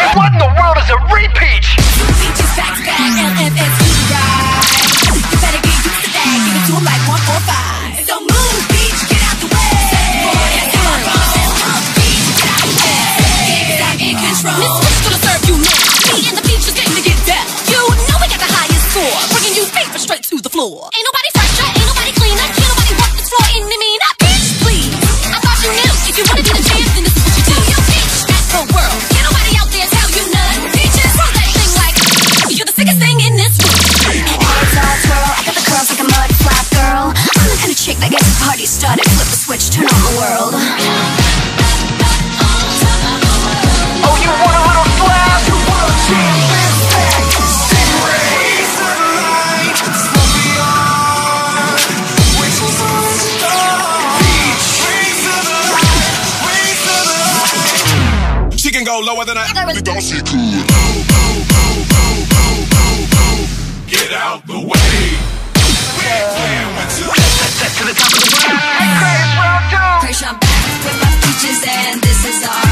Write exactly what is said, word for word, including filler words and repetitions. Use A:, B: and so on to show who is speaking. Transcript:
A: What in the world is a repeach?
B: Peaches back to back, L F S right. You better get used to that. Give it to 'em like one four five. So move, beach, get out the way. Come on, beach, get out the way. I'm in control. This switch gonna serve you now. Me and the beach is getting to get down. You know we got the highest score, bringing you fever straight to the floor. Ain't nobody fresher, ain't nobody cleaner, can't nobody walk this floor any meaner. Bitch, please, I thought you knew. If you wanna be the champ, then this is what you do. Yo, bitch, that's the world. Can't nobody out there tell you none. Bitches, roll that thing like you're the sickest thing in this room.
C: It's all twirl, I got the curls like a mud flap girl. I'm the kind of chick that gets the party started. Flip the switch, turn on the world.
A: Oh, you want a little slap?
D: You wanna jam this back? Stingray.
E: She can go lower than I really thought she could. Get out the way.
A: To the top of the world. Hey, Chris, round two.
B: Crash, I'm back with my peaches, and this is our